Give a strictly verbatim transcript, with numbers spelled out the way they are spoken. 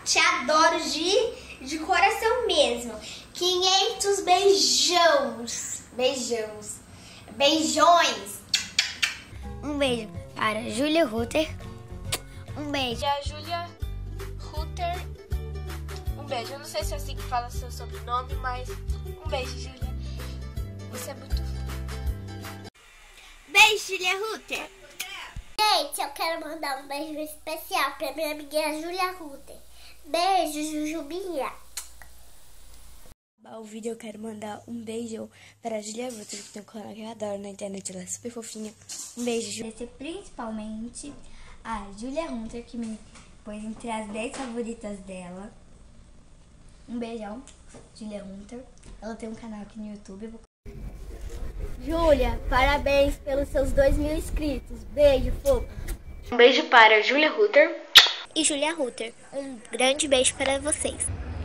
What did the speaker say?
Te adoro de, de coração mesmo. quinhentos beijões. Beijões. Beijões. Um beijo para a Júlia Rutter. Um beijo. E a Júlia Rutter. Um beijo. Eu não sei se é assim que fala seu sobrenome, mas um beijo, Júlia. Você é muito fofa. Beijo, Júlia Rutter. Gente, eu quero mandar um beijo especial pra minha amiguinha Júlia Rutter. Beijo, Jujubinha. O vídeo eu quero mandar um beijo para a Júlia Rutter, que tem um canal que eu adoro na internet, ela é super fofinha. Um beijo, Ju. Agradecer principalmente a Júlia Rutter, que me pôs entre as dez favoritas dela. Um beijão, Júlia Rutter. Ela tem um canal aqui no YouTube. Júlia, parabéns pelos seus dois mil inscritos. Beijo, fofo. Um beijo para a Júlia Rutter E Júlia Rutter. Um grande beijo para vocês.